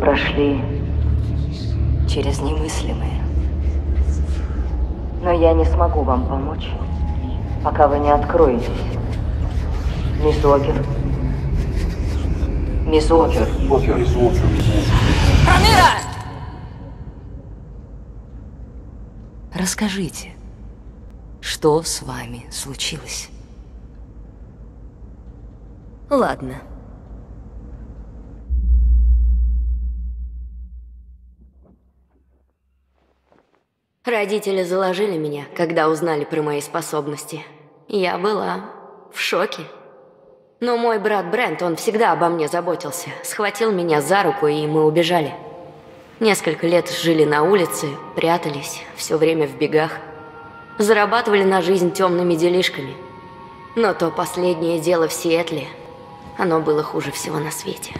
прошли через немыслимое. Но я не смогу вам помочь, пока вы не откроетесь. Мисс Уокер. Мисс Уокер. Рамира! Расскажите, что с вами случилось? Ладно. Родители заложили меня, когда узнали про мои способности. Я была в шоке. Но мой брат Брент, он всегда обо мне заботился. Схватил меня за руку, и мы убежали. Несколько лет жили на улице, прятались, все время в бегах. Зарабатывали на жизнь темными делишками. Но то последнее дело в Сиэтле, оно было хуже всего на свете.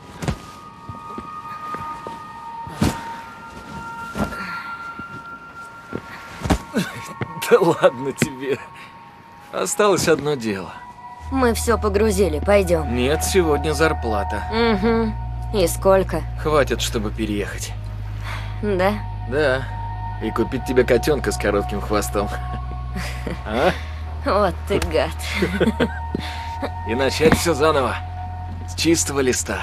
Да ладно тебе. Осталось одно дело. Мы все погрузили, пойдем. Нет, сегодня зарплата. Угу. И сколько? Хватит, чтобы переехать. Да? Да. И купить тебе котенка с коротким хвостом. А? Вот ты гад. И начать все заново. С чистого листа.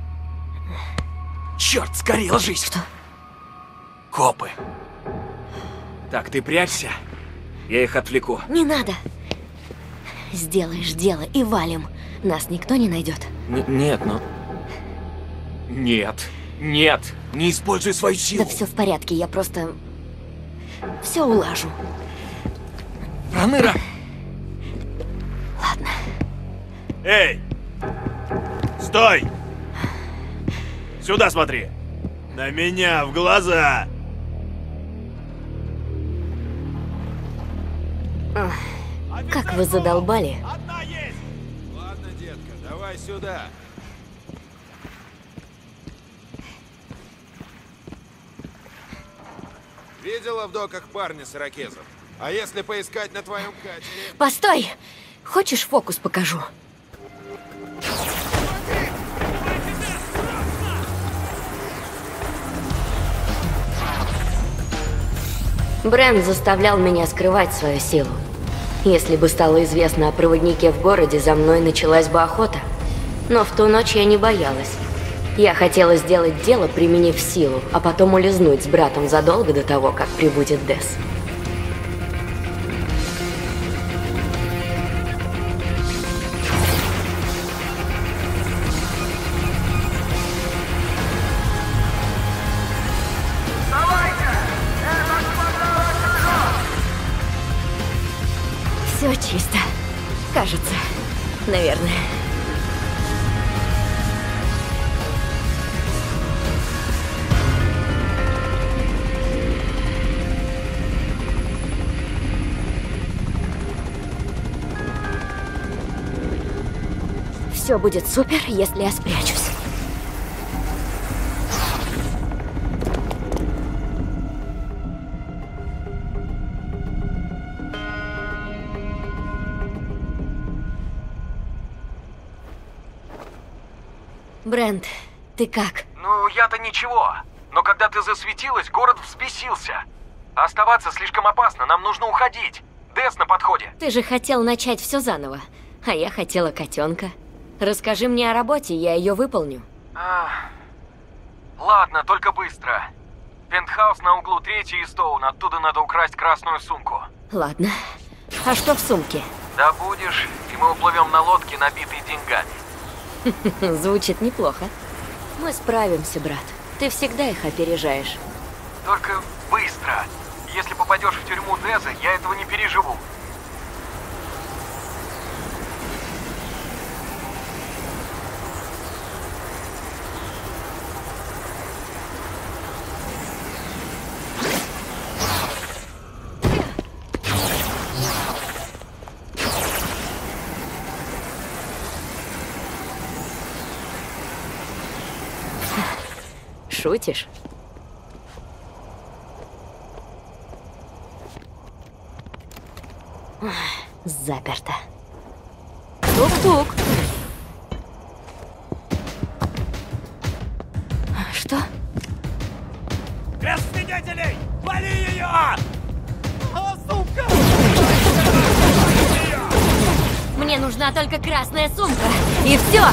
Черт, скорее ложись! Что? Копы. Так, ты прячься. Я их отвлеку. Не надо. Сделаешь дело и валим. Нас никто не найдет. Нет, ну... Нет. Нет. Не используй свою силу. Да все в порядке, я просто... все улажу. Проныра! Ладно. Эй! Стой! Сюда смотри! На меня, в глаза! Как вы задолбали. Одна есть! Ладно, детка, давай сюда. Видела в доках парня с ирокезом? А если поискать на твоем катере? Постой! Хочешь, фокус покажу? Брент заставлял меня скрывать свою силу. Если бы стало известно о проводнике в городе, за мной началась бы охота. Но в ту ночь я не боялась. Я хотела сделать дело, применив силу, а потом улизнуть с братом задолго до того, как прибудет Десс. Все чисто. Кажется. Наверное. Все будет супер, если я спрячусь. Брент, ты как? Ну, я-то ничего. Но когда ты засветилась, город взбесился. Оставаться слишком опасно, нам нужно уходить. Десс на подходе. Ты же хотел начать все заново, а я хотела котенка. Расскажи мне о работе, я ее выполню. Ладно, только быстро. Пентхаус на углу 3-й и Стоун. Оттуда надо украсть красную сумку. Ладно. А что в сумке? Добудешь, и мы уплывем на лодке, набитой деньгами. Звучит неплохо. Мы справимся, брат. Ты всегда их опережаешь. Только быстро. Если попадешь в тюрьму Деза, я этого не переживу. Шутишь? Заперто. Тук-тук. Что? свидетелей! Вали ее! О, сука! Мне нужна только красная сумка. И все.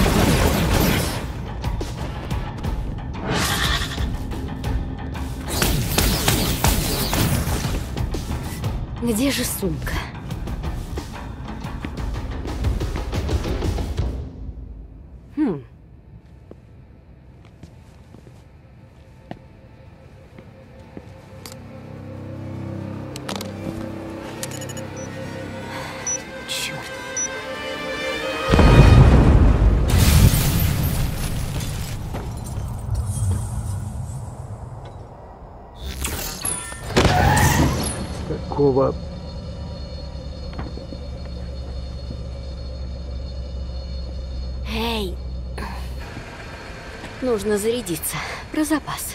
Где же сумка? Черт. Какого... Эй! Нужно зарядиться. Про запас.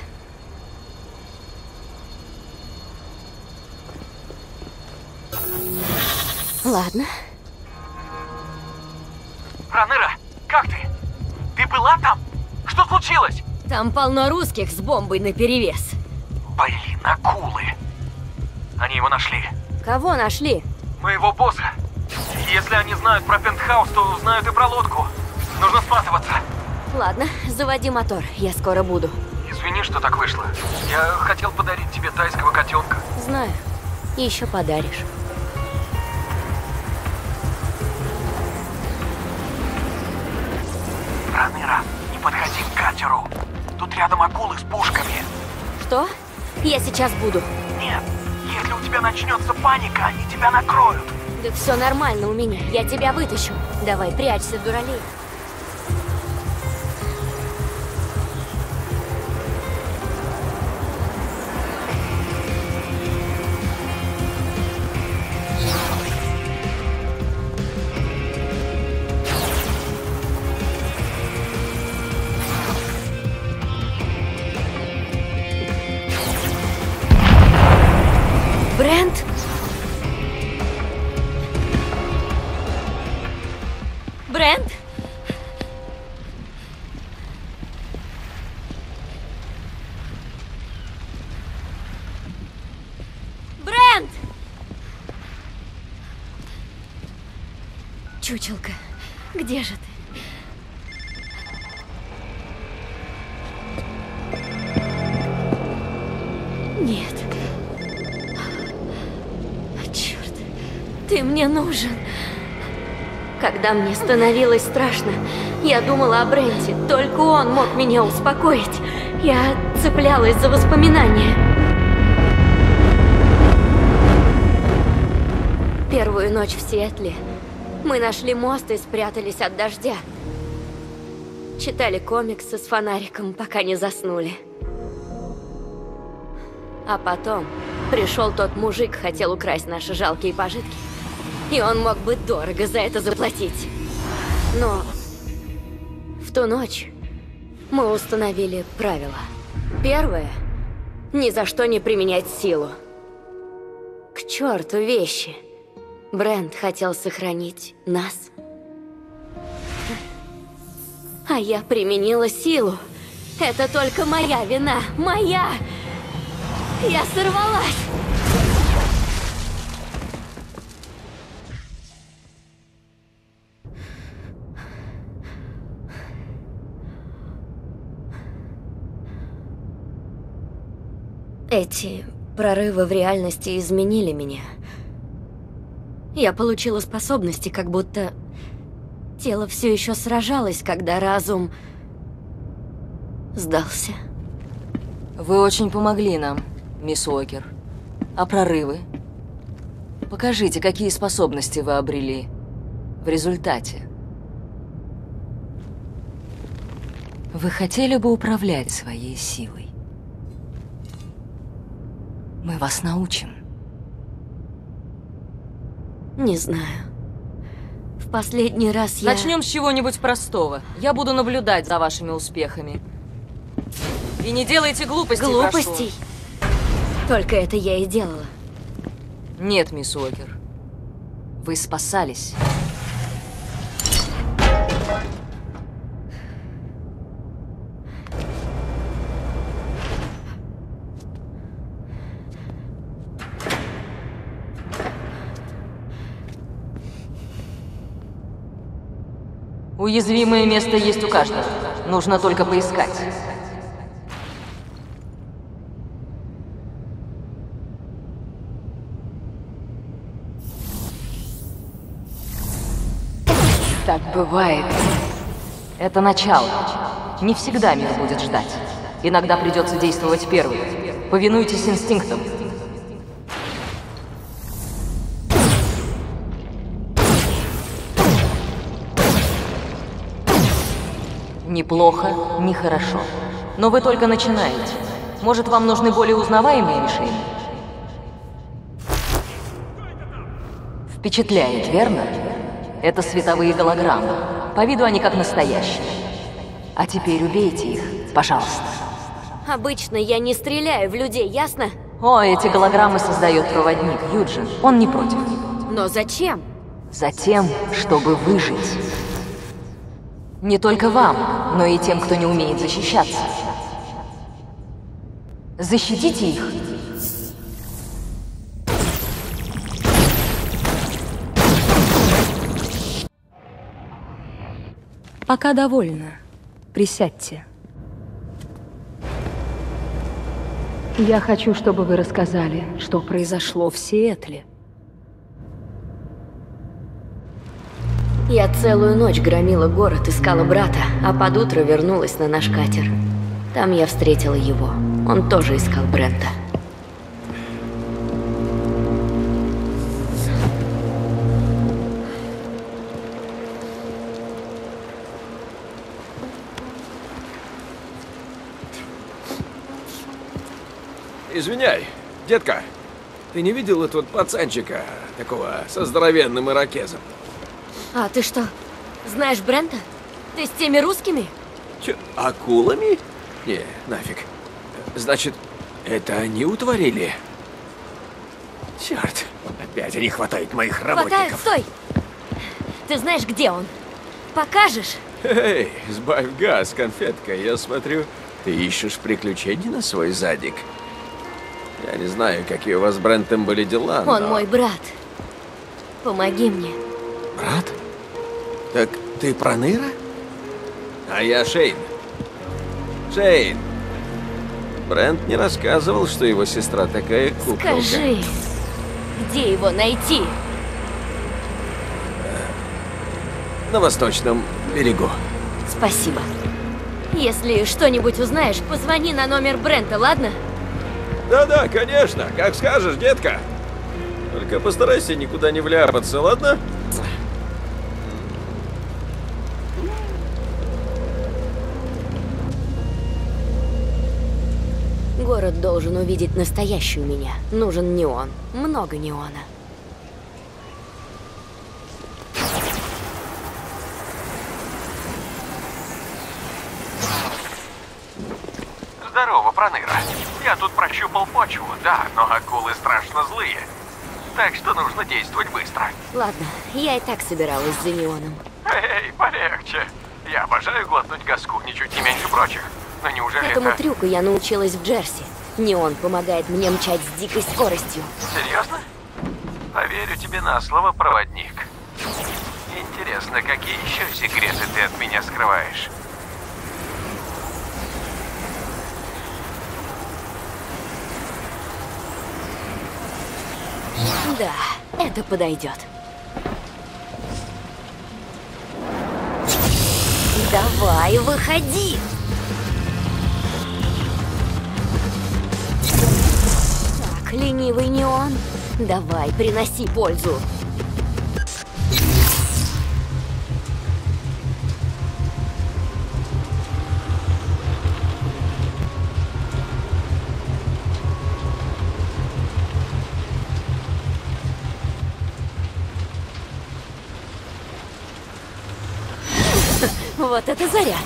Ладно. Раныра, как ты? Ты была там? Что случилось? Там полно русских с бомбой наперевес. Блин, акулы. Они его нашли. Кого нашли? Моего босса. Если они знают про пентхаус, то знают и про лодку. Нужно сматываться. Ладно, заводи мотор. Я скоро буду. Извини, что так вышло. Я хотел подарить тебе тайского котенка. Знаю. Еще подаришь. Раныра, не подходи к катеру. Тут рядом акулы с пушками. Что? Я сейчас буду. Нет, если у тебя начнется паника, они тебя накроют. Да все нормально у меня. Я тебя вытащу. Давай, прячься, дуралей. Брент? Брент? Брент! Чучелка, где же ты? Нет. Черт, ты мне нужен. Когда мне становилось страшно, я думала о Бренте. Только он мог меня успокоить. Я цеплялась за воспоминания. Первую ночь в Сиэтле мы нашли мост и спрятались от дождя. Читали комиксы с фонариком, пока не заснули. А потом пришел тот мужик, хотел украсть наши жалкие пожитки. И он мог бы дорого за это заплатить. Но в ту ночь мы установили правила. Первое – ни за что не применять силу. К черту вещи. Брент хотел сохранить нас. А я применила силу. Это только моя вина. Моя! Я сорвалась! Эти прорывы в реальности изменили меня. Я получила способности, как будто тело все еще сражалось, когда разум сдался. Вы очень помогли нам, мисс Уокер. А прорывы? Покажите, какие способности вы обрели в результате. Вы хотели бы управлять своей силой? Мы вас научим. Не знаю. В последний раз я... Начнем с чего-нибудь простого. Я буду наблюдать за вашими успехами. И не делайте глупостей, Глупостей? Только это я и делала. прошу. Нет, мисс Уокер. Вы спасались. Уязвимое место есть у каждого. Нужно только поискать. Так бывает. Это начало. Не всегда мир будет ждать. Иногда придется действовать первым. Повинуйтесь инстинктам. Неплохо, нехорошо. Но вы только начинаете. Может, вам нужны более узнаваемые мишени? Впечатляет, верно? Это световые голограммы. По виду они как настоящие. А теперь убейте их, пожалуйста. Обычно я не стреляю в людей, ясно? О, эти голограммы создает проводник Юджин. Он не против. Но зачем? Затем, чтобы выжить. Не только вам, но и тем, кто не умеет защищаться. Защитите их. Пока довольна. Присядьте. Я хочу, чтобы вы рассказали, что произошло в Сиэтле. Я целую ночь громила город, искала брата, а под утро вернулась на наш катер. Там я встретила его. Он тоже искал Брента. Извиняй, детка, ты не видел этого пацанчика, такого со здоровенным ирокезом? А ты что, знаешь Брента? Ты с теми русскими? Че, акулами? Не, нафиг. Значит, это они утворили? Черт, опять не хватает моих Хватает, работников. стой! Ты знаешь, где он? Покажешь? Эй, сбавь газ, конфетка, я смотрю, ты ищешь приключений на свой задик. Я не знаю, какие у вас с Брентом были дела, Он но... мой брат. Помоги мне. Брат? Так ты Проныра? А я Шейн. Шейн. Брент не рассказывал, что его сестра такая куколка. Скажи, где его найти? На восточном берегу. Спасибо. Если что-нибудь узнаешь, позвони на номер Брента, ладно? Да-да, конечно. Как скажешь, детка. Только постарайся никуда не вляпаться, ладно? Город должен увидеть настоящую меня. Нужен неон. Много неона. Здорово, Проныра. Я тут прощупал почву, да, но акулы страшно злые. Так что нужно действовать быстро. Ладно, я и так собиралась за неоном. Эй, полегче. Я обожаю глотнуть газку, ничуть не меньше прочих. Но неужели Этому это... трюку я научилась в Джерси. Неон помогает мне мчать с дикой скоростью. Серьезно? Поверю тебе на слово, проводник. Интересно, какие еще секреты ты от меня скрываешь? Да, это подойдет. Давай, выходи! Так, ленивый неон. Давай, приноси пользу. Вот это заряд.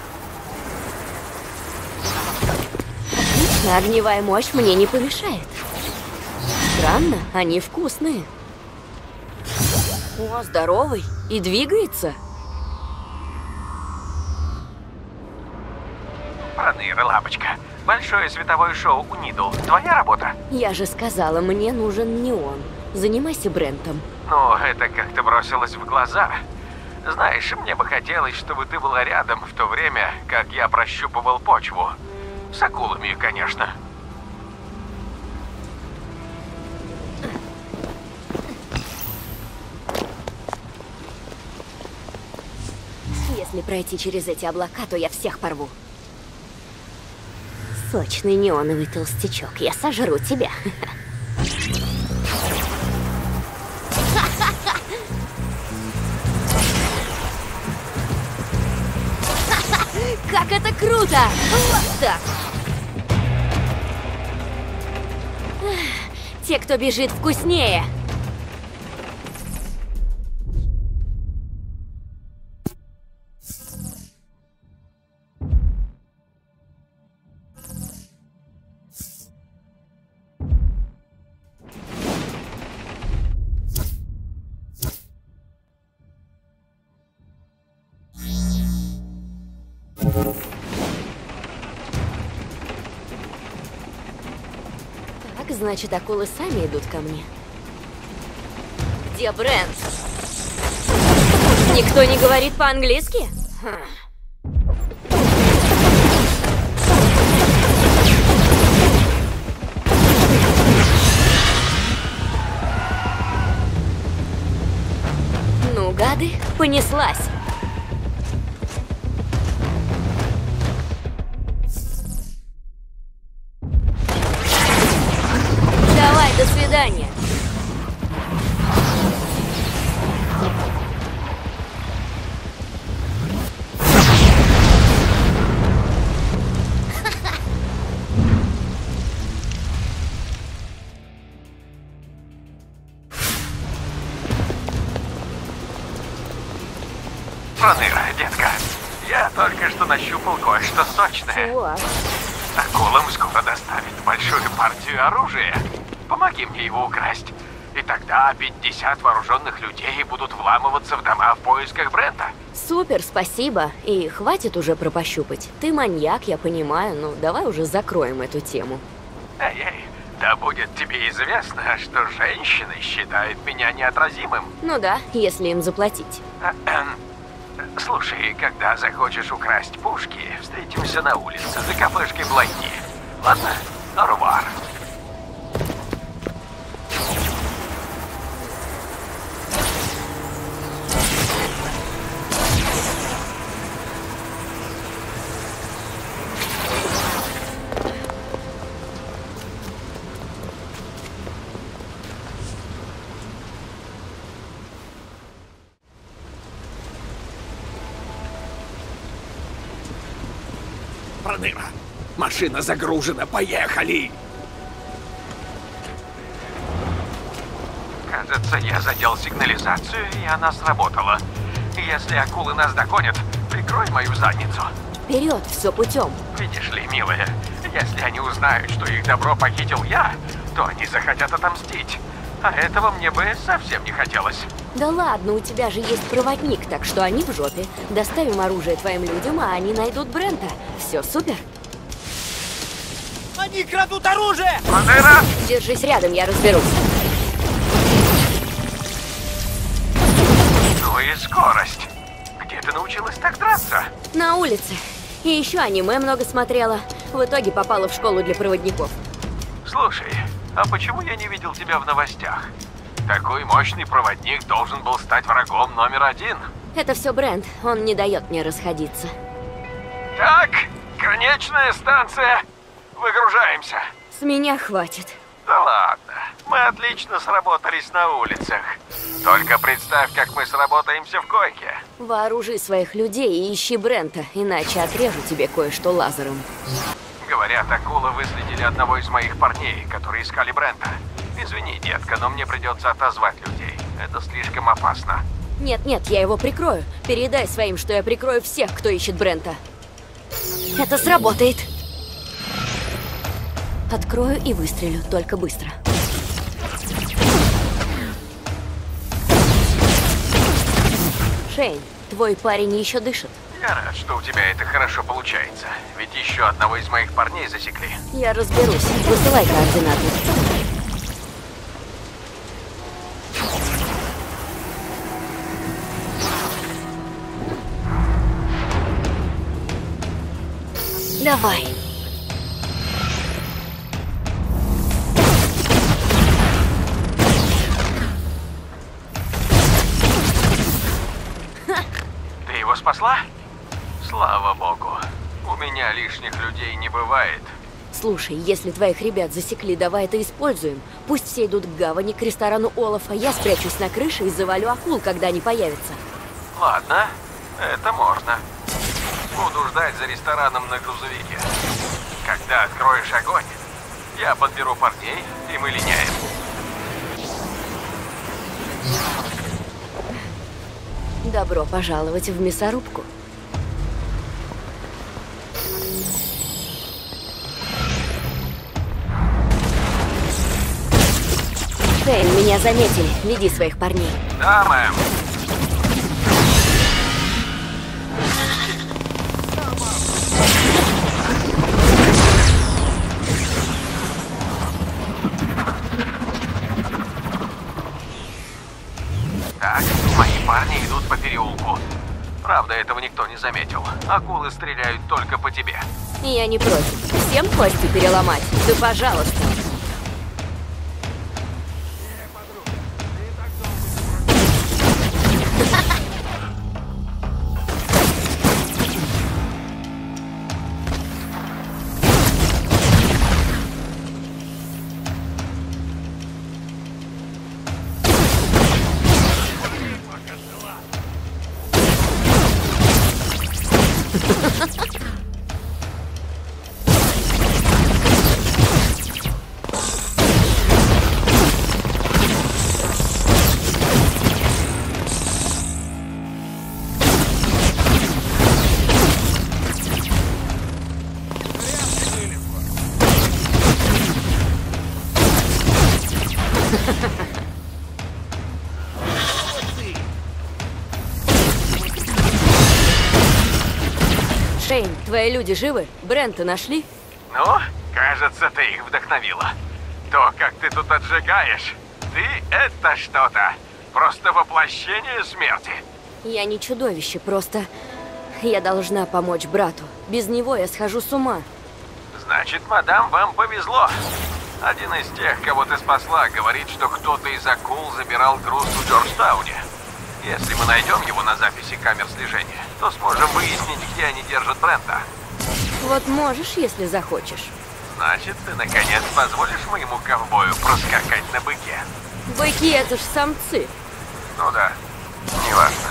Отлично, огневая мощь мне не помешает. Странно, они вкусные. О, здоровый. И двигается. Проныра, лапочка. Большое световое шоу у Нидл. Твоя работа? Я же сказала, мне нужен неон. Занимайся Брентом. Ну, это как-то бросилось в глаза. Знаешь, мне бы хотелось, чтобы ты была рядом в то время, как я прощупывал почву. С акулами, конечно. Если пройти через эти облака, то я всех порву. Сочный неоновый толстячок, я сожру тебя. Как это круто! Вот так! Те, кто бежит, вкуснее! Так, значит, акулы сами идут ко мне. Где Брент? Никто не говорит по-английски? Ну, гады, понеслась. Давай, до свидания. Проныра, детка, я только что нащупал кое-что сочное. Чего? Акулам скоро доставят большую партию оружия. Помоги мне его украсть. И тогда 50 вооруженных людей будут вламываться в дома в поисках Брента. Супер, спасибо. И хватит уже про пощупать. Ты маньяк, я понимаю, но давай уже закроем эту тему. Эй, да будет тебе известно, что женщины считают меня неотразимым. Ну да, если им заплатить. Слушай, когда захочешь украсть пушки, встретимся на улице за кафешкой Блайни. Ладно? Орвар. Проныра, машина загружена, поехали! Кажется, я задел сигнализацию, и она сработала. Если акулы нас догонят, прикрой мою задницу. Вперед, все путем. Видишь ли, милая, если они узнают, что их добро похитил я, то они захотят отомстить. А этого мне бы совсем не хотелось. Да ладно, у тебя же есть проводник, так что они в жопе. Доставим оружие твоим людям, а они найдут Брента. Все супер. Они крадут оружие! Проныра! Держись рядом, я разберусь. Ну и скорость. Где ты научилась так драться? На улице. И еще аниме много смотрела. В итоге попала в школу для проводников. Слушай, а почему я не видел тебя в новостях? Такой мощный проводник должен был стать врагом номер один. Это все Брент, он не дает мне расходиться. Так, конечная станция. Выгружаемся. С меня хватит. Да ладно, мы отлично сработались на улицах. Только представь, как мы сработаемся в койке. Вооружи своих людей и ищи Брента, иначе отрежу тебе кое-что лазером. Говорят, акулы выследили одного из моих парней, которые искали Брента. Извини, детка, но мне придется отозвать людей. Это слишком опасно. Нет-нет, я его прикрою. Передай своим, что я прикрою всех, кто ищет Брента. Это сработает. Открою и выстрелю, только быстро. Шейн, твой парень еще дышит. Я рад, что у тебя это хорошо получается. Ведь еще одного из моих парней засекли. Я разберусь. Высылай координаты. Давай. Ты его спасла? Слава богу. У меня лишних людей не бывает. Слушай, если твоих ребят засекли, давай это используем. Пусть все идут к гавани, к ресторану Олафа. Я спрячусь на крыше и завалю акул, когда они появятся. Ладно, это можно. Буду ждать за рестораном на грузовике. Когда откроешь огонь, я подберу парней, и мы линяем. Добро пожаловать в мясорубку. Шейн, меня заметили. Веди своих парней. Да, мэм. Так, мои парни идут по переулку. Правда, этого никто не заметил. Акулы стреляют только по тебе. Я не против. Всем кости переломать? Да пожалуйста. Шейн, твои люди живы? Брента нашли? Ну, кажется, ты их вдохновила. То, как ты тут отжигаешь, ты это что-то. Просто воплощение смерти. Я не чудовище, просто... Я должна помочь брату. Без него я схожу с ума. Значит, мадам, вам повезло. Один из тех, кого ты спасла, говорит, что кто-то из акул забирал груз в Джорджтауне. Если мы найдем его на записи камер слежения, то сможем выяснить, где они держат Брента. Вот можешь, если захочешь. Значит, ты наконец позволишь моему ковбою проскакать на быке? Быки — это ж самцы. Ну да, неважно.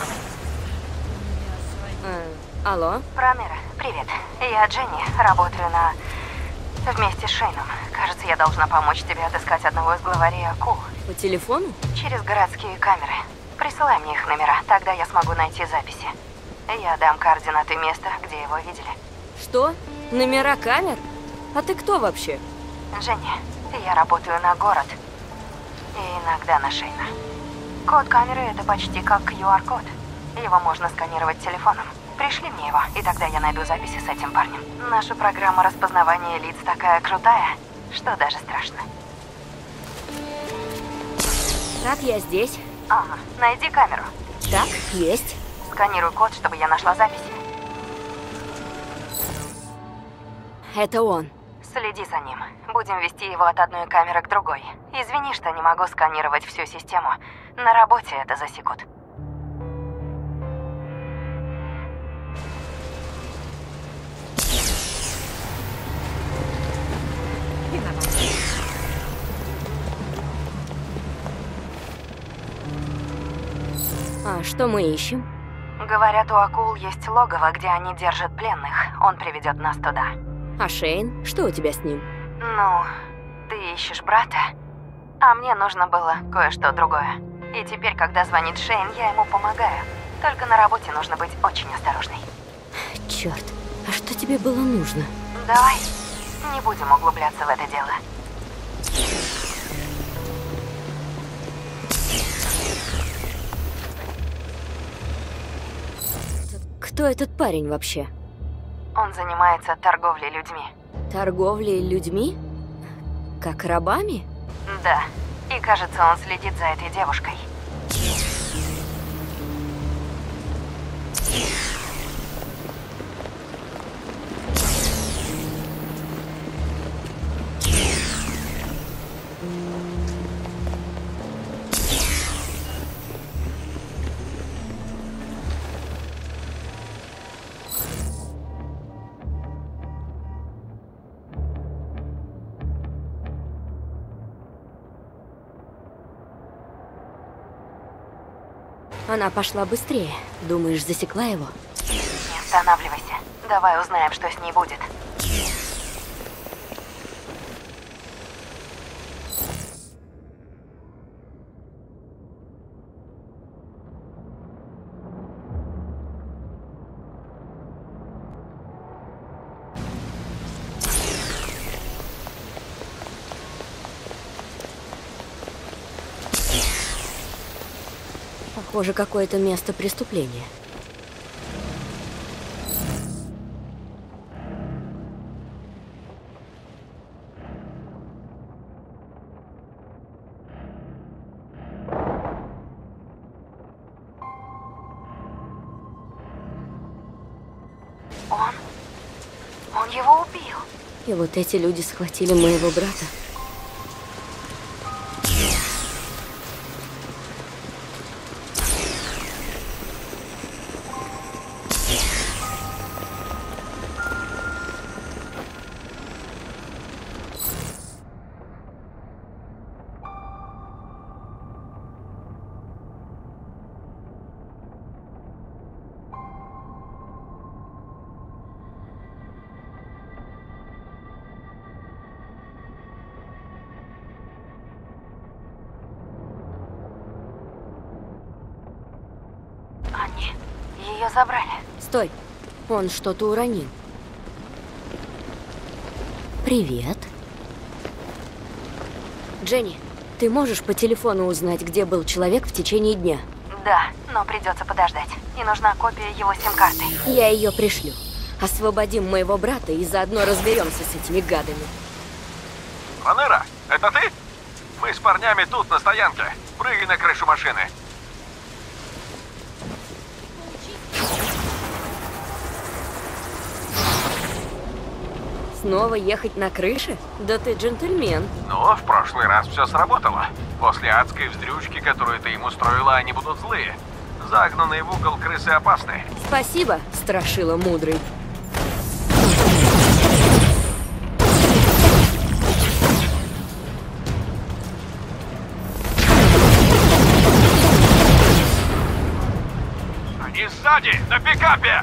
Алло? Промера, привет. Я Дженни, работаю вместе с Шейном. Кажется, я должна помочь тебе отыскать одного из главарей акул. По телефону? Через городские камеры. Присылай мне их номера, тогда я смогу найти записи. Я дам координаты места, где его видели. Что? Номера камер? А ты кто вообще? Дженни, я работаю на город. И иногда на Шейна. Код камеры — это почти как QR-код. Его можно сканировать телефоном. Пришли мне его, и тогда я найду записи с этим парнем. Наша программа распознавания лиц такая крутая, что даже страшно. Так, я здесь. Ага, найди камеру. Так, есть. Сканируй код, чтобы я нашла записи. Это он. Следи за ним. Будем вести его от одной камеры к другой. Извини, что не могу сканировать всю систему. На работе это засекут. А что мы ищем? Говорят, у акул есть логово, где они держат пленных. Он приведет нас туда. А Шейн? Что у тебя с ним? Ну, ты ищешь брата, а мне нужно было кое-что другое. И теперь, когда звонит Шейн, я ему помогаю. Только на работе нужно быть очень осторожной. Черт, а что тебе было нужно? Давай, не будем углубляться в это дело. Кто этот парень вообще? Он занимается торговлей людьми. Торговлей людьми? Как рабами? Да. И кажется, он следит за этой девушкой. Она пошла быстрее. Думаешь, засекла его? Не останавливайся. Давай узнаем, что с ней будет. Похоже, какое-то место преступления. Он его убил. И вот эти люди схватили моего брата. Они ее забрали. Стой, он что-то уронил. Привет. Дженни, ты можешь по телефону узнать, где был человек в течение дня? Да, но придется подождать. И нужна копия его сим-карты. Я ее пришлю. Освободим моего брата и заодно разберемся с этими гадами. Ванера, это ты? Мы с парнями тут, на стоянке. Прыгай на крышу машины. Снова ехать на крыше? Да ты джентльмен. Но в прошлый раз все сработало. После адской вздрючки, которую ты им устроила, они будут злые. Загнанные в угол крысы опасны. Спасибо, страшила мудрый. Они сзади, на пикапе!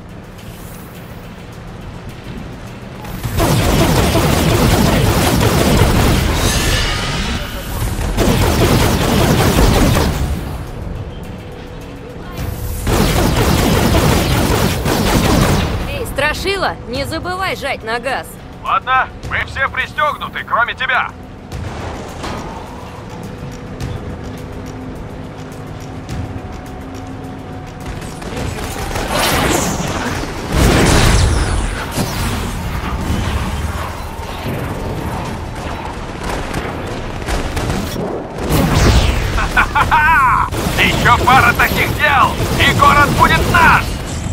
Страшила, не забывай жать на газ. Ладно, мы все пристегнуты, кроме тебя. Ха-ха-ха! Еще пара таких дел, и город будет наш!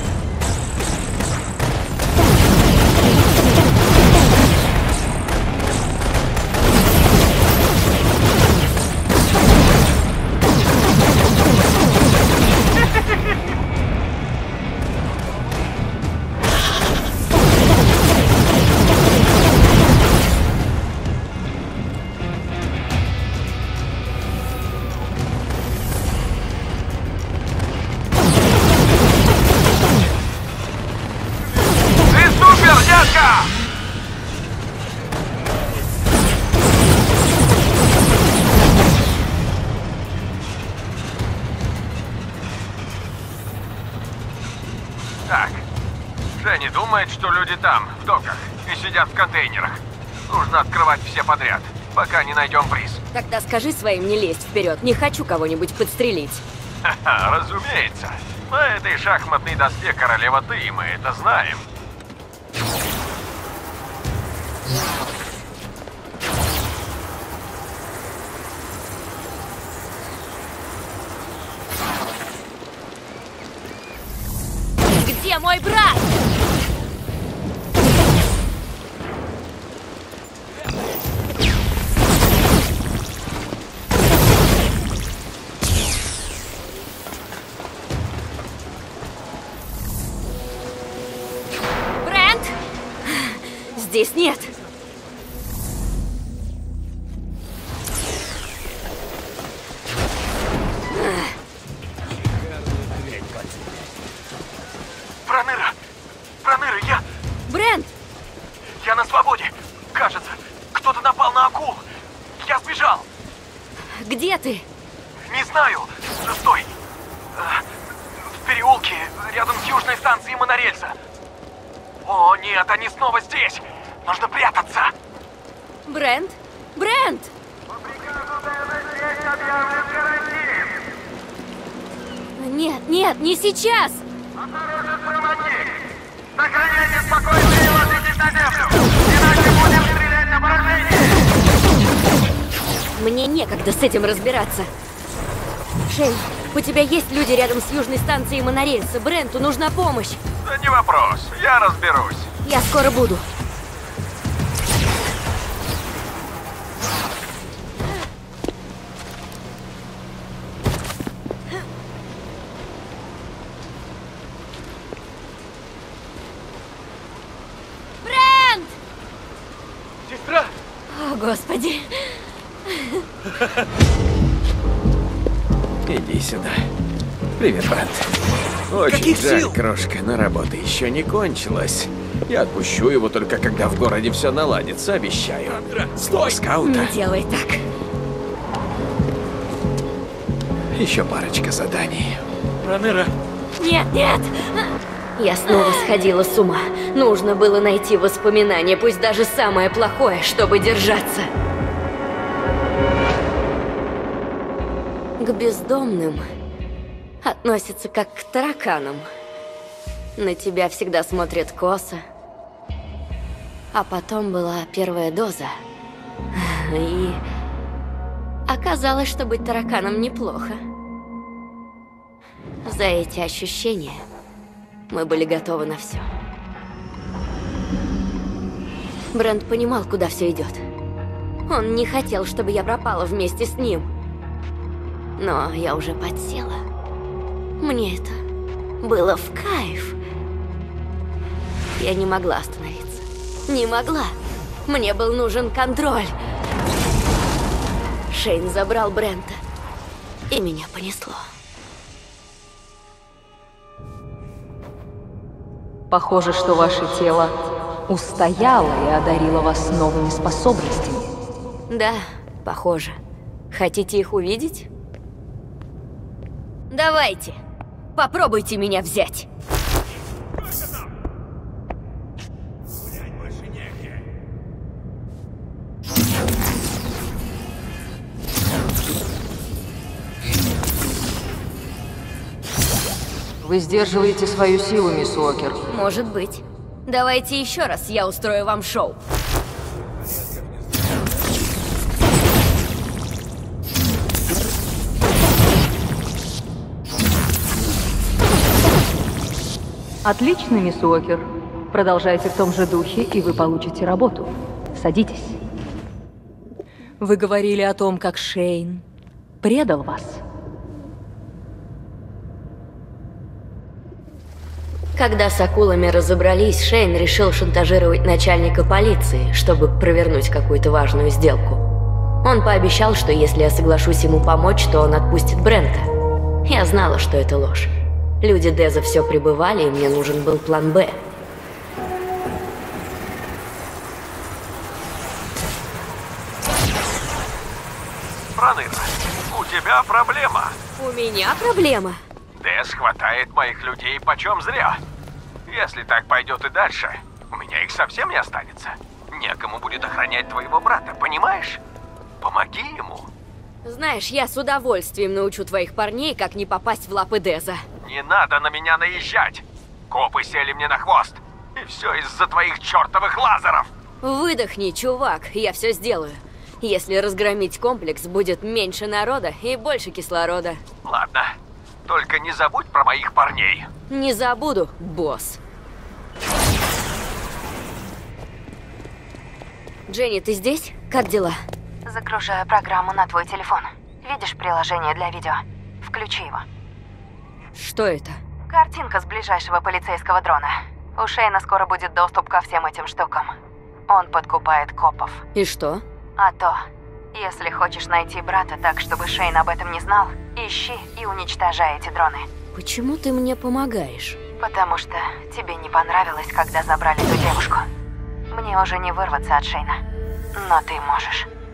Так, Женя думает, что люди там, в доках, и сидят в контейнерах. Нужно открывать все подряд, пока не найдем приз. Тогда скажи своим не лезть вперед, не хочу кого-нибудь подстрелить. Ха-ха, разумеется. На этой шахматной доске королева ты, и мы это знаем. Где мой брат? Брент? Здесь нет. акул! Я сбежал! Где ты? Не знаю! Стой! В переулке, рядом с южной станцией монорельса. О, нет, они снова здесь! Нужно прятаться! Брент? Брент! Нет, нет, не сейчас! Сохраняйте спокойствие и ложитесь на землю! Иначе будем стрелять на поражение! Мне некогда с этим разбираться. Шейн, у тебя есть люди рядом с южной станцией монорельса. Бренту нужна помощь. Да не вопрос, я разберусь. Я скоро буду. Брент! Сестра! О, Господи. Иди сюда. Привет, брат. Очень жаль, крошка, но работа еще не кончилась. Я отпущу его только когда в городе все наладится, обещаю. Стой! Скаута. Не делай так. Еще парочка заданий. Ранера. Нет, нет! Я снова сходила с ума. Нужно было найти воспоминания, пусть даже самое плохое, чтобы держаться. К бездомным относятся как к тараканам. На тебя всегда смотрят косо. А потом была первая доза. И оказалось, что быть тараканом неплохо. За эти ощущения мы были готовы на все. Брент понимал, куда все идет. Он не хотел, чтобы я пропала вместе с ним. Но я уже подсела. Мне это было в кайф. Я не могла остановиться. Не могла. Мне был нужен контроль. Шейн забрал Брента, и меня понесло. Похоже, что ваше тело устояло и одарило вас новыми способностями. Да, похоже. Хотите их увидеть? Давайте, попробуйте меня взять. Вы сдерживаете свою силу, мисс Уокер. Может быть. Давайте еще раз, я устрою вам шоу. Отлично, мисс Уокер. Продолжайте в том же духе, и вы получите работу. Садитесь. Вы говорили о том, как Шейн предал вас. Когда с акулами разобрались, Шейн решил шантажировать начальника полиции, чтобы провернуть какую-то важную сделку. Он пообещал, что если я соглашусь ему помочь, то он отпустит Брента. Я знала, что это ложь. Люди Деза все прибывали, и мне нужен был план «Б». Проныра, у тебя проблема. У меня проблема? Дез хватает моих людей почем зря. Если так пойдет и дальше, у меня их совсем не останется. Некому будет охранять твоего брата, понимаешь? Помоги ему. Знаешь, я с удовольствием научу твоих парней, как не попасть в лапы Деза. Не надо на меня наезжать. Копы сели мне на хвост. И все из-за твоих чертовых лазеров. Выдохни, чувак, я все сделаю. Если разгромить комплекс, будет меньше народа и больше кислорода. Ладно, только не забудь про моих парней. Не забуду, босс. Дженни, ты здесь? Как дела? Загружаю программу на твой телефон. Видишь приложение для видео? Включи его. Что это? Картинка с ближайшего полицейского дрона. У Шейна скоро будет доступ ко всем этим штукам. Он подкупает копов. И что? А то, если хочешь найти брата так, чтобы Шейн об этом не знал, ищи и уничтожай эти дроны. Почему ты мне помогаешь? Потому что тебе не понравилось, когда забрали ту девушку. Мне уже не вырваться от Шейна. Но ты можешь.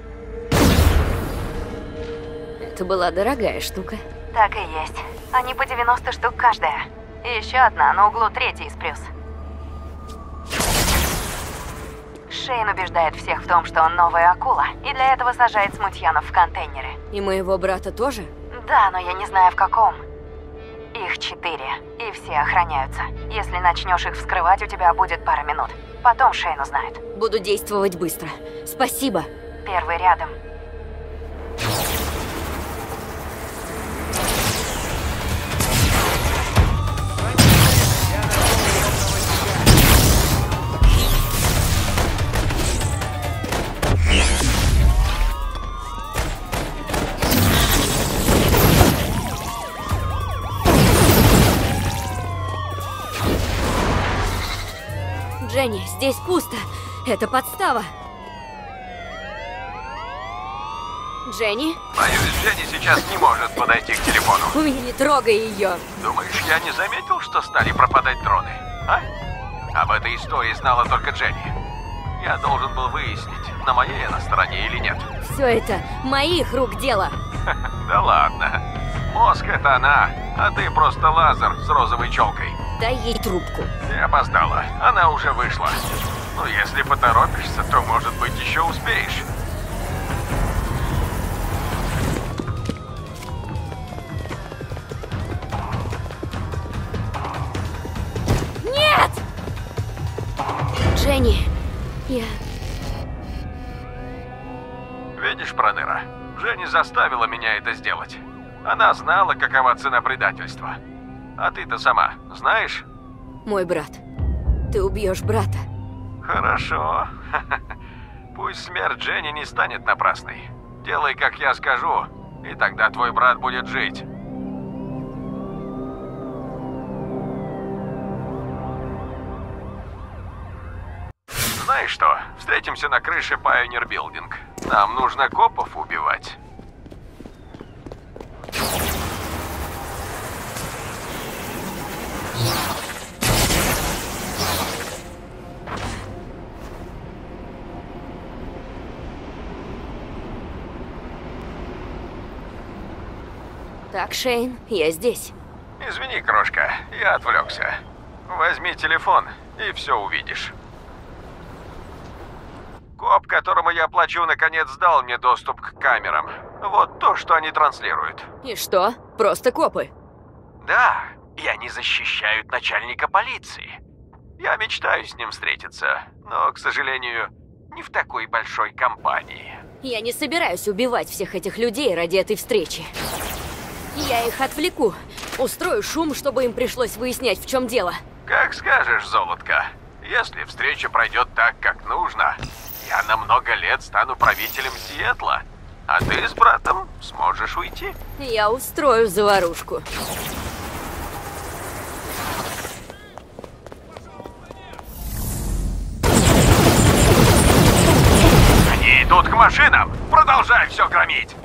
это была дорогая штука. Так и есть. Они по 90 штук каждая. И еще одна на углу 3 из плюс. Шейн убеждает всех в том, что он новая акула, и для этого сажает смутьянов в контейнеры. И моего брата тоже? Да, но я не знаю в каком. Их 4, и все охраняются. Если начнешь их вскрывать, у тебя будет пара минут. Потом Шейн узнает. Буду действовать быстро. Спасибо. Первый рядом. Дженни, здесь пусто. Это подстава. Дженни? Боюсь, Дженни сейчас не может подойти к телефону. У меня не трогай ее. Думаешь, я не заметил, что стали пропадать дроны? А? Об этой истории знала только Дженни. Я должен был выяснить, на моей она стороне или нет. Все это моих рук дело. Да ладно. Мозг — это она, а ты просто лазер с розовой челкой. Дай ей трубку. Ты опоздала. Она уже вышла. Ну, если поторопишься, то, может быть, еще успеешь. Нет! Дженни, я... Видишь, Проныра, Дженни заставила меня это сделать. Она знала, какова цена предательства. А ты-то сама знаешь? Мой брат. Ты убьешь брата. Хорошо. Пусть смерть Дженни не станет напрасной. Делай, как я скажу, и тогда твой брат будет жить. Знаешь что? Встретимся на крыше Pioneer Building. Нам нужно копов убивать. Так, Шейн, я здесь. Извини, крошка, я отвлекся. Возьми телефон, и все увидишь. Коп, которому я плачу, наконец дал мне доступ к камерам. Вот то, что они транслируют. И что? Просто копы? Да, и они защищают начальника полиции. Я мечтаю с ним встретиться, но, к сожалению, не в такой большой компании. Я не собираюсь убивать всех этих людей ради этой встречи. Я их отвлеку. Устрою шум, чтобы им пришлось выяснять, в чем дело. Как скажешь, золотко. Если встреча пройдет так, как нужно, я на много лет стану правителем Сиэтла, а ты с братом сможешь уйти. Я устрою заварушку. Они идут к машинам! Продолжай все громить!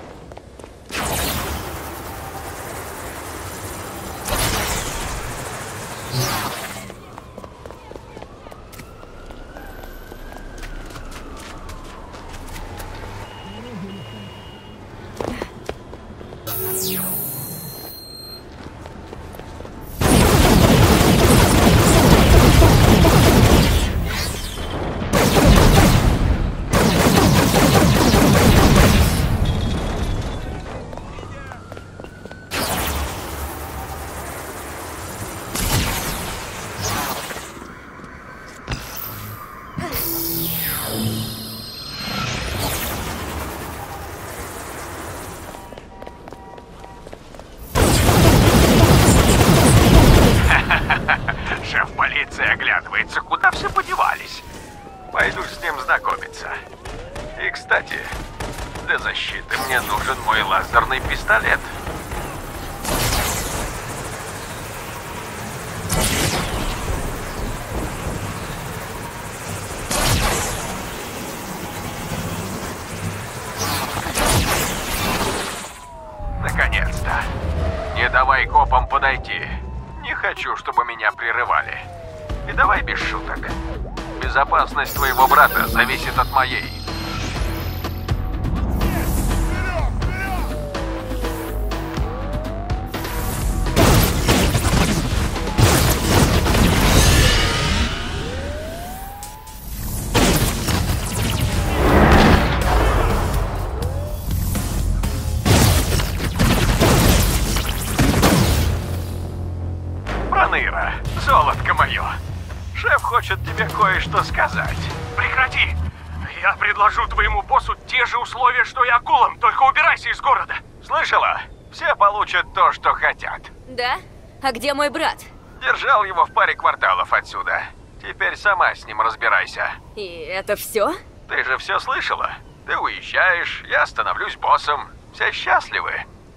Шеф полиции оглядывается, куда все подевались. Пойду с ним знакомиться. И, кстати, для защиты мне нужен мой лазерный пистолет. Наконец-то. Не давай копам подойти. Не хочу, чтобы меня прерывали. И давай без шуток. Безопасность твоего брата зависит от моей. кое-что сказать. Прекрати! Я предложу твоему боссу те же условия, что и акулам, только убирайся из города. Слышала? Все получат то, что хотят. Да? А где мой брат? Держал его в паре кварталов отсюда. Теперь сама с ним разбирайся. И это все? Ты же все слышала? Ты уезжаешь, я становлюсь боссом. Все счастливы.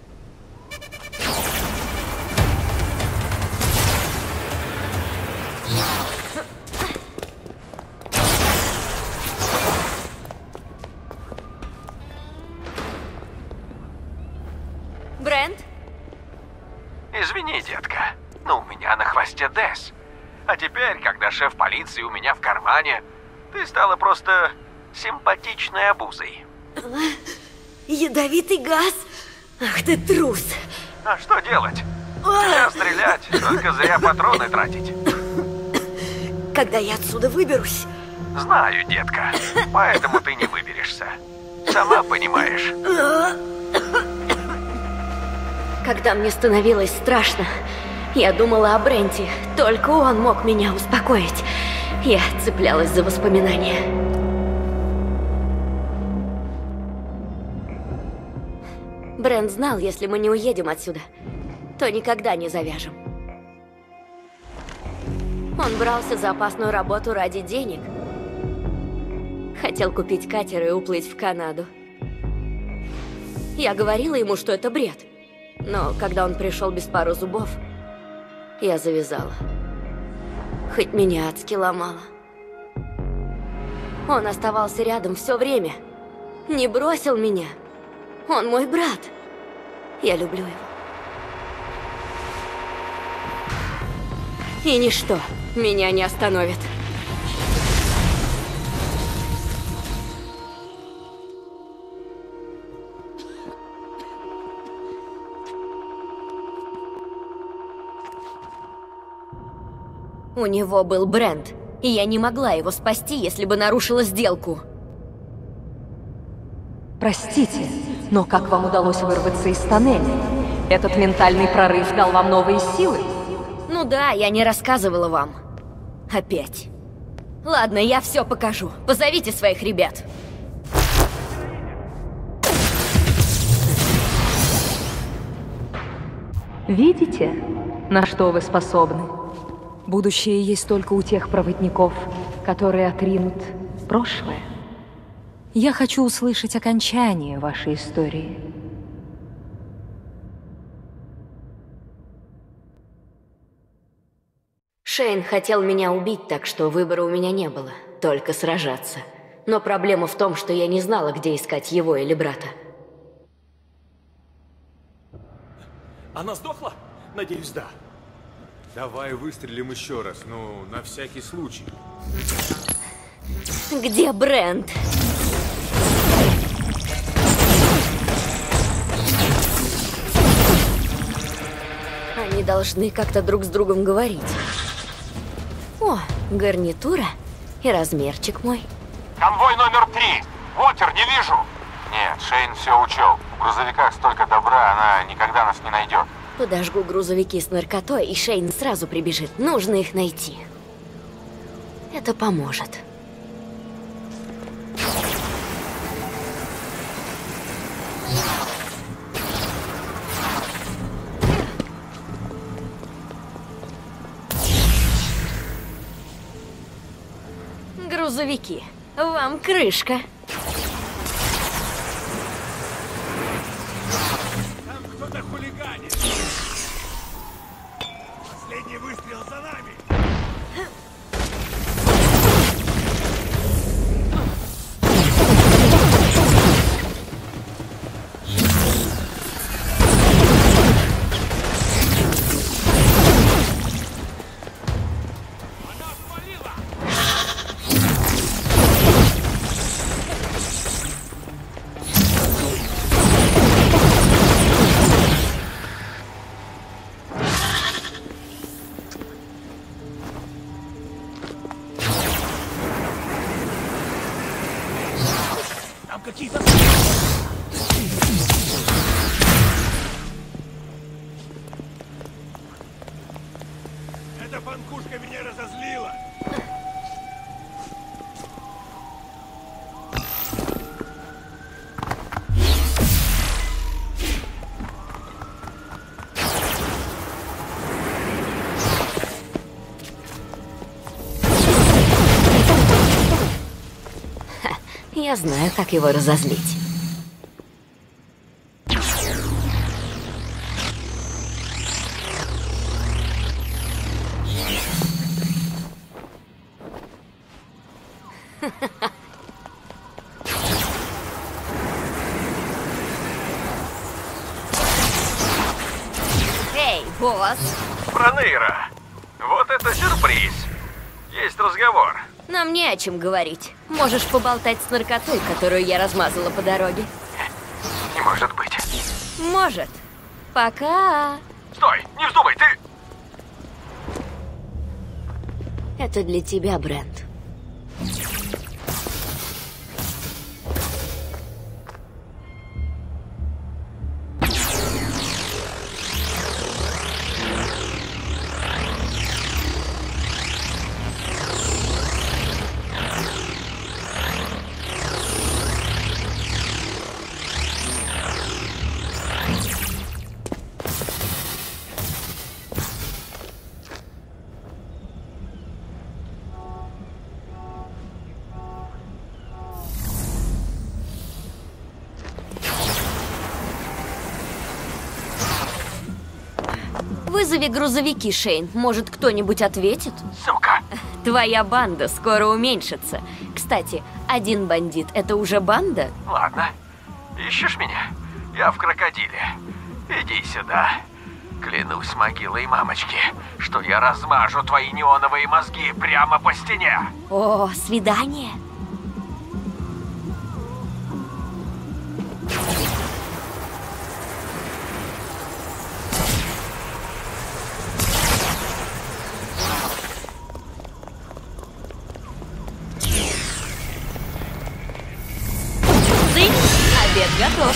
Брент? Извини, детка, но у меня на хвосте Дэс. А теперь, когда шеф полиции у меня в кармане, ты стала просто симпатичной обузой. Ядовитый газ? Ах ты трус! А что делать? Зря стрелять, только зря патроны тратить. Когда я отсюда выберусь... Знаю, детка, поэтому ты не выберешься. Сама понимаешь. Когда мне становилось страшно, я думала о Бренте. Только он мог меня успокоить. Я цеплялась за воспоминания. Брент знал, если мы не уедем отсюда, то никогда не завяжем. Он брался за опасную работу ради денег. Хотел купить катер и уплыть в Канаду. Я говорила ему, что это бред. Но когда он пришел без пары зубов, я завязала. Хоть меня адски ломало. Он оставался рядом все время. Не бросил меня. Он мой брат. Я люблю его. И ничто меня не остановит. У него был Брент, и я не могла его спасти, если бы нарушила сделку. Простите, но как вам удалось вырваться из тоннеля? Этот ментальный прорыв дал вам новые силы? Ну да, я не рассказывала вам. Опять. Ладно, я все покажу. Позовите своих ребят. Видите, на что вы способны? Будущее есть только у тех проводников, которые отринут прошлое. Я хочу услышать окончание вашей истории. Шейн хотел меня убить, так что выбора у меня не было. Только сражаться. Но проблема в том, что я не знала, где искать его или брата. Она сдохла? Надеюсь, да. Давай выстрелим еще раз, ну, на всякий случай. Где Брент? Они должны как-то друг с другом говорить. О, гарнитура и размерчик мой. Конвой номер 3. Уотер, не вижу. Нет, Шейн все учел. В грузовиках столько добра, она никогда нас не найдет. Подожгу грузовики с наркотой, и Шейн сразу прибежит. Нужно их найти. Это поможет. Грузовики, вам крышка. Там кто-то хулиганит. Последний выстрел за нами. Эта панкушка меня разозлила. Я знаю, как его разозлить. Эй, босс! Проныра, вот это сюрприз. Есть разговор. Нам не о чем говорить. Можешь поболтать с наркотой, которую я размазала по дороге. Не может быть. Может. Пока. Стой, не вздумай, ты... Это для тебя, Брент. Вызови грузовики, Шейн. Может, кто-нибудь ответит? Сука! Твоя банда скоро уменьшится. Кстати, один бандит — это уже банда? Ладно. Ищешь меня? Я в крокодиле. Иди сюда. Клянусь могилой мамочки, что я размажу твои неоновые мозги прямо по стене. О, свидание? Обед готов.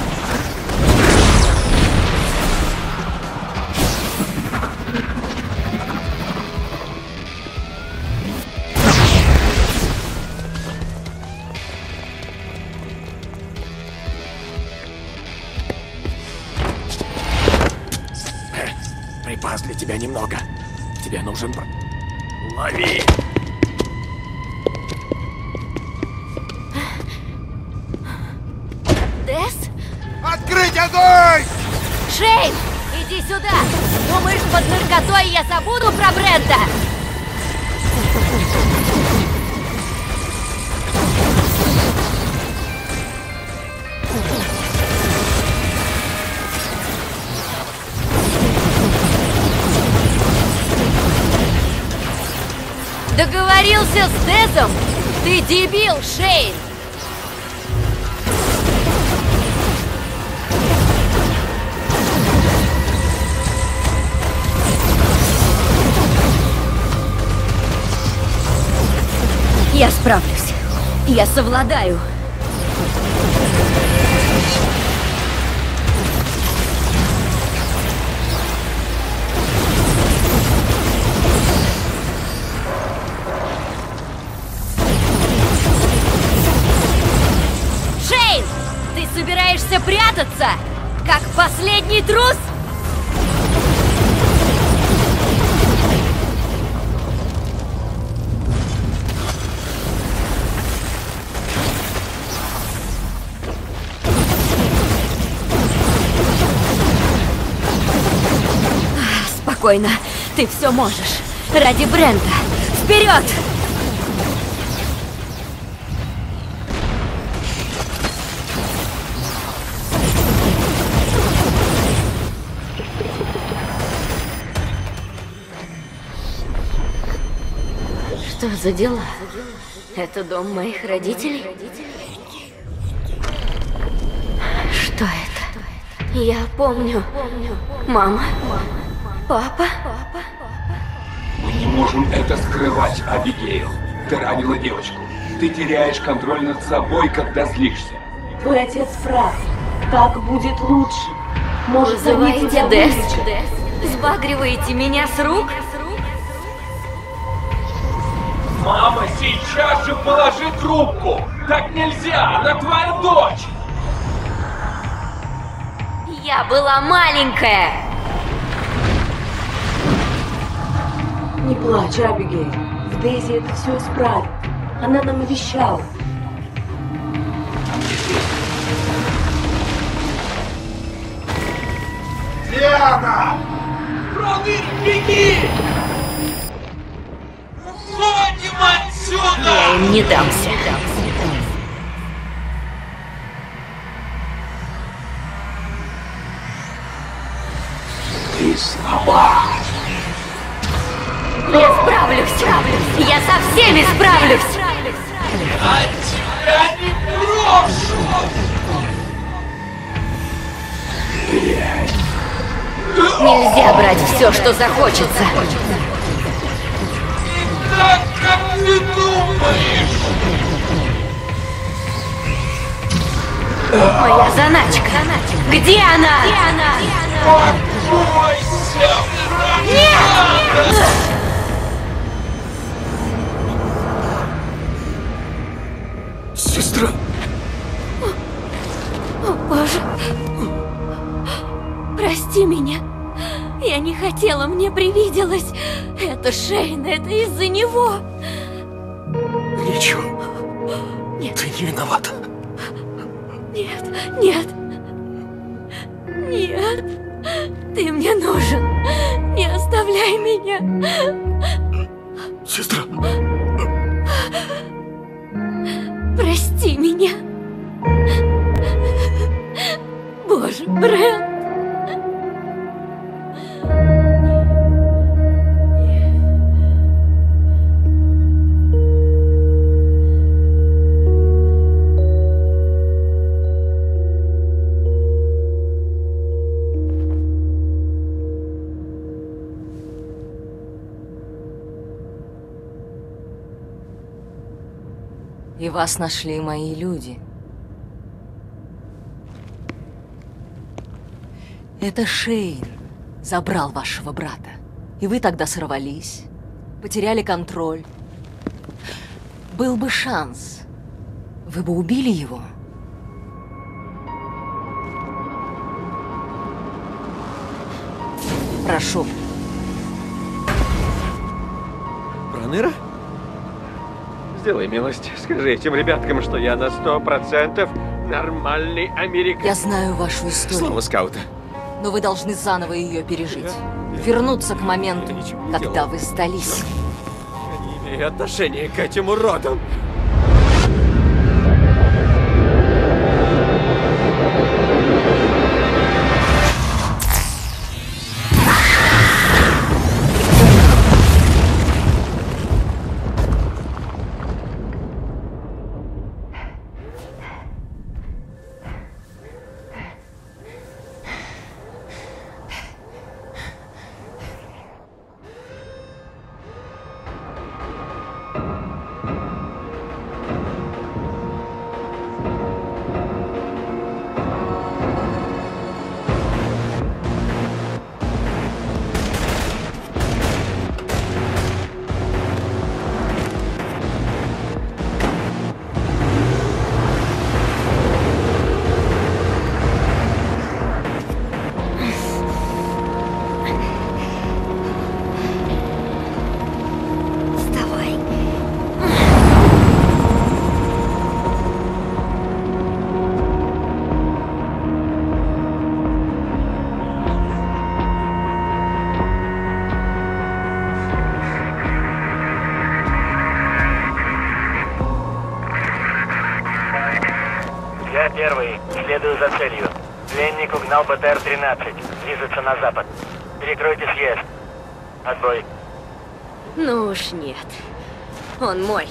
Припас для тебя немного. Тебе нужен... Лови! Тесс? Открыть огонь! Шейн, иди сюда! Думаешь, под наркотой я забуду про Брента? Договорился с Тессом? Ты дебил, Шейн! Я справлюсь. Я совладаю. Шейн! Ты собираешься прятаться? Как последний трус? Спокойно, ты все можешь. Ради Брента. Вперед! Что за дела? Это дом моих родителей? Что это? Я помню. Мама? Папа? Мы не можем это скрывать, Абигейл. Ты ранила девочку. Ты теряешь контроль над собой, когда злишься. Твой отец прав. Так будет лучше. Может, вызываете Десс? Сбагриваете меня с рук? Мама, сейчас же положи трубку! Так нельзя! Она твоя дочь! Я была маленькая! Не плачь, Абигейл. В Дейзи это все исправит. Она нам обещала. Беги! Уходим отсюда! Я им не дамся. Ты слаба! Я справлюсь! Я со всеми справлюсь! Я тебя не брошу! Нельзя брать все, что захочется. Не так, как ты думаешь! Моя заначка. Где она? Покойся! Нет! Сестра! О, Боже. Прости меня. Я не хотела, мне привиделось. Это Шейн, это из-за него. Ничего. Нет. Ты не виновата. Нет, нет. Нет. Ты мне нужен. Не оставляй меня. Сестра. Прости меня. Боже, Брент. И вас нашли мои люди. Это Шейн забрал вашего брата. И вы тогда сорвались, потеряли контроль. Был бы шанс. Вы бы убили его. Прошу. Проныра? Сделай милость, скажи этим ребяткам, что я на 100% нормальный американец. Я знаю вашу историю. Слово скаута. Но вы должны заново ее пережить. Вернуться к моменту, когда вы сдались. Я не имею отношения к этим уродам. Первый. Следую за целью. Пленник угнал БТР-13. Движется на запад. Перекройте съезд. Отбой. Ну уж нет. Он мой.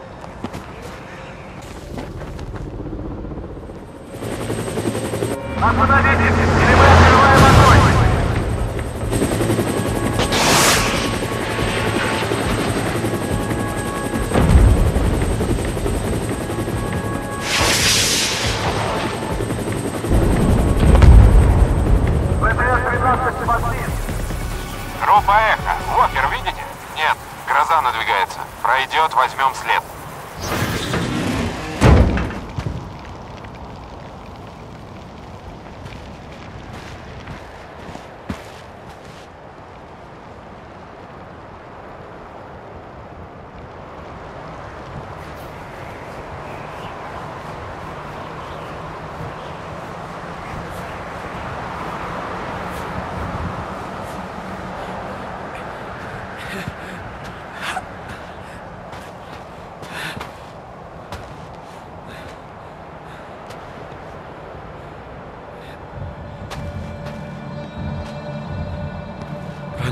Остановитесь, или мы открываем огонь! Группа Эхо. Уокер, видите? Нет, гроза надвигается. Пройдет, возьмем след.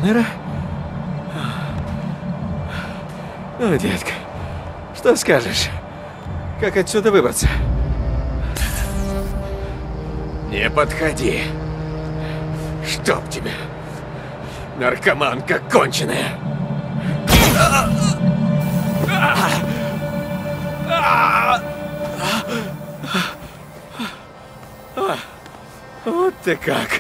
сканера? Ну, детка, что скажешь? Как отсюда выбраться? Не подходи. Чтоб тебя. Наркоманка конченая. Вот ты как.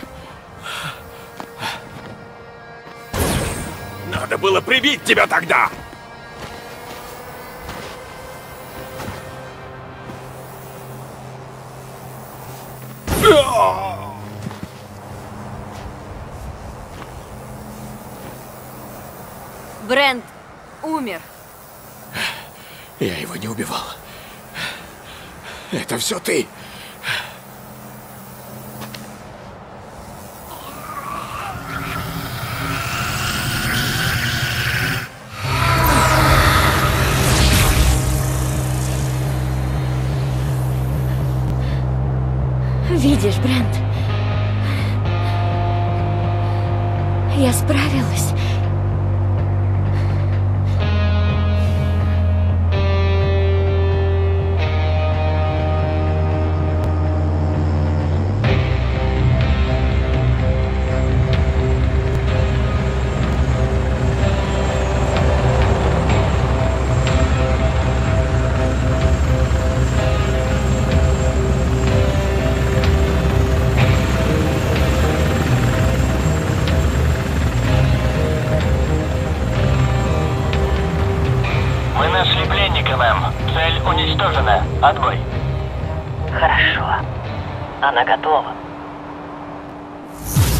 Надо было прибить тебя тогда. Брент умер. Я его не убивал. Это все ты. Видишь, Брент? Я справилась. Цель уничтожена. Отбой. Хорошо. Она готова.